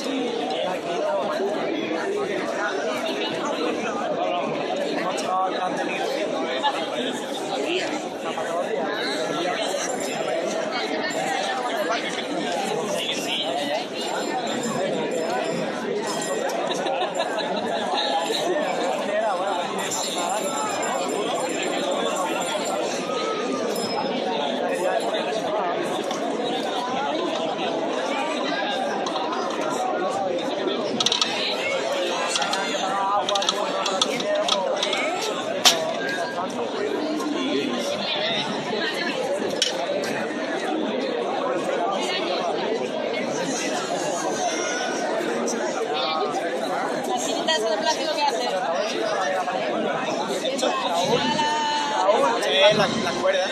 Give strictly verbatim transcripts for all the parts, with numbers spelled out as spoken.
La, la cuerda.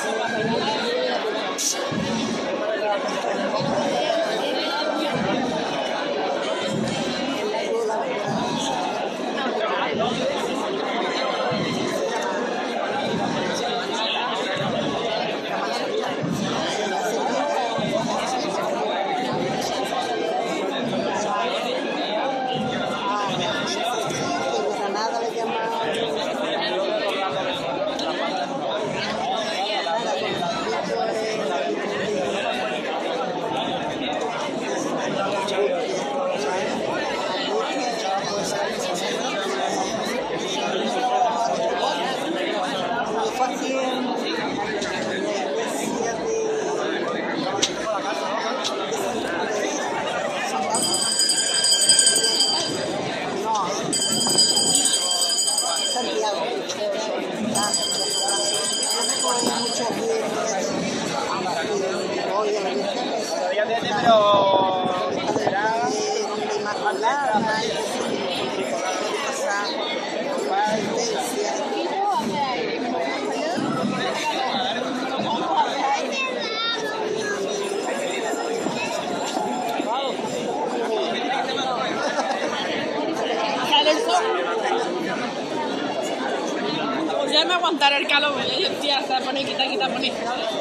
Ya me aguantaré el calor, ¿vale? Tía, se pone, quita, quita, pone.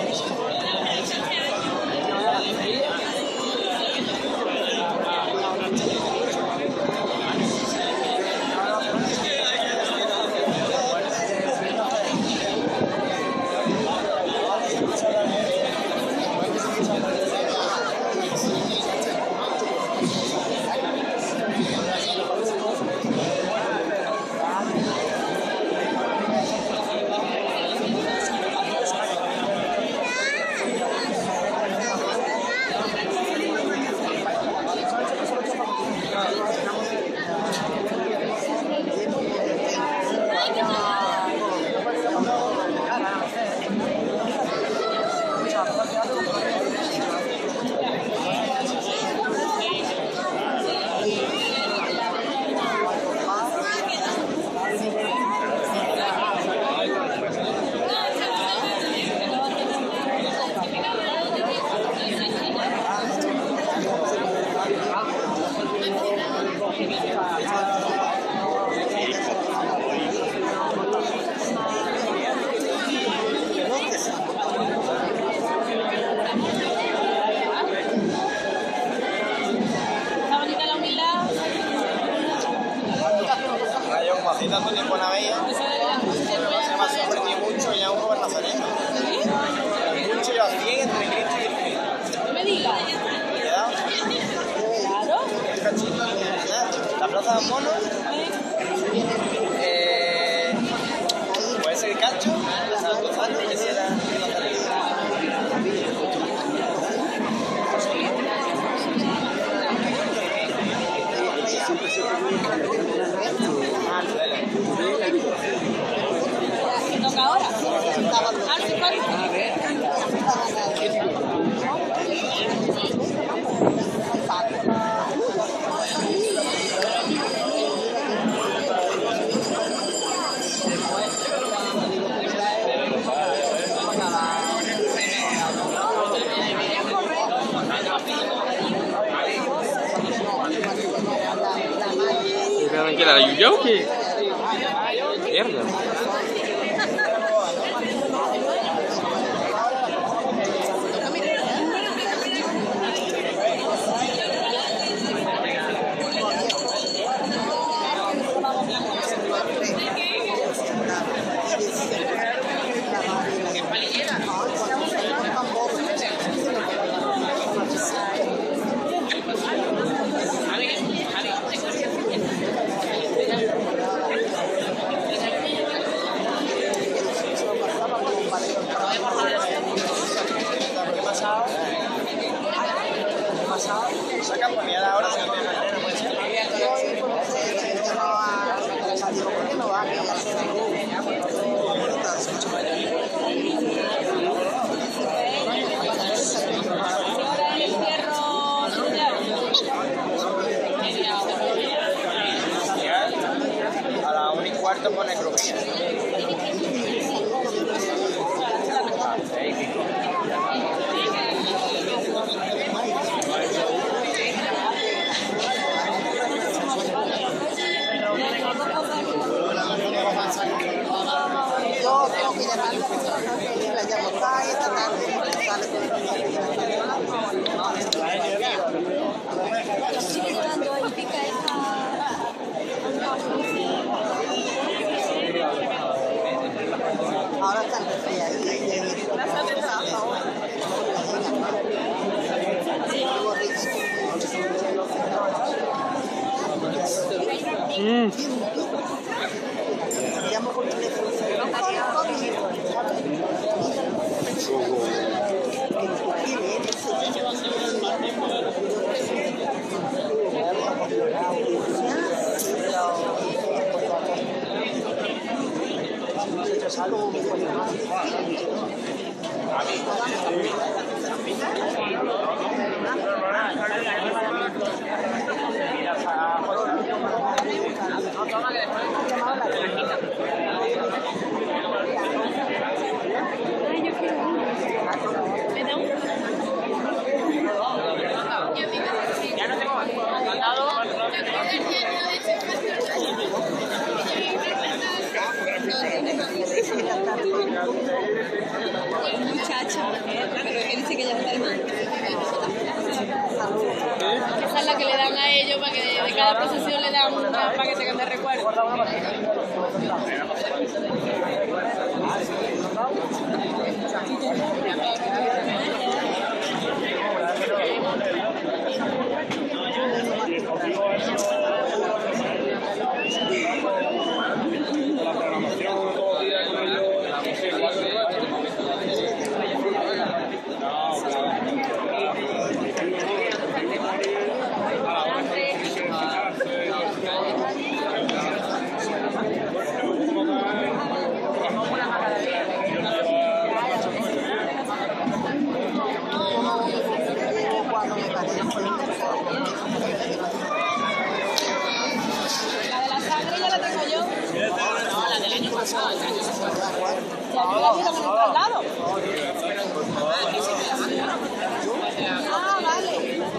Tanto tiempo en la veía, se me ha sorprendido mucho y aún por Nazareno. Mucho yo así, entre Cristo y el Cristo. No me digas. Claro. El cachito, la plaza de monos, eh, puede ser el Cacho, San Gonzalo, que si era Nazareno. ¿Qué toca ahora? Ah, sí, vale. ¿Qué era la Yuya o qué? Mierda. que llamarla, la llamo acá esta tarde, sale con ahora están resfriados. Mm. Llamo por teléfono. Muchacho, pero que dice que ya está hermano. Esa es la que le dan a ellos para que de cada procesión le dan un paquete que me recuerde. Ah, vale.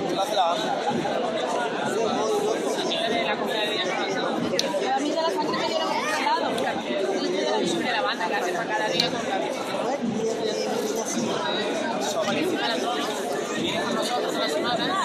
A mí de la sangre me dieron un traslado. El de la visión de la banda que hace para cada día con la viene con nosotros la semana.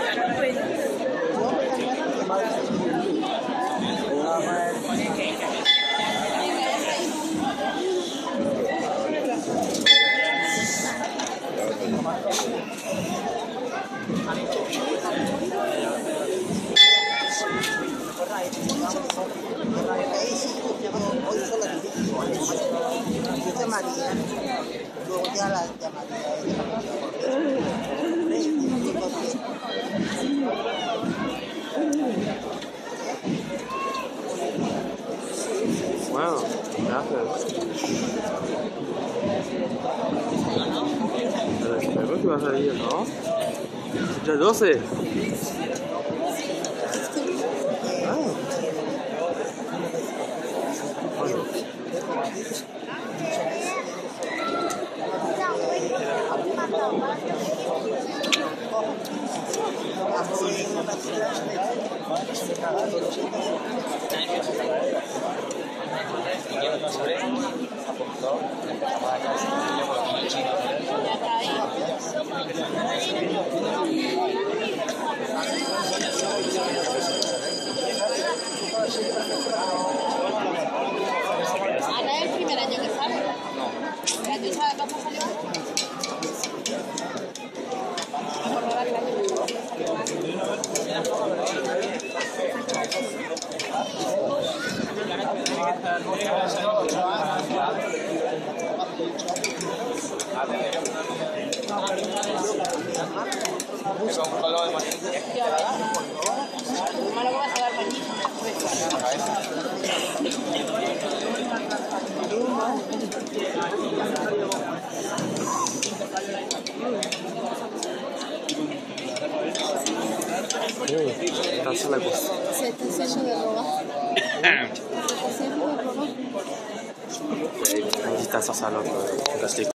María, luego ya la llamaría ella. Wow, gracias. Pero espero que va a salir, ¿no? Ya doce. Ahora es el primer año que sale. No. ¿Tú sabes cómo salió? Son un color de manito. Malo que vas a dar manito. Está sola cosa. Se está haciendo de robar. Se está haciendo de robar. Está sola cosa.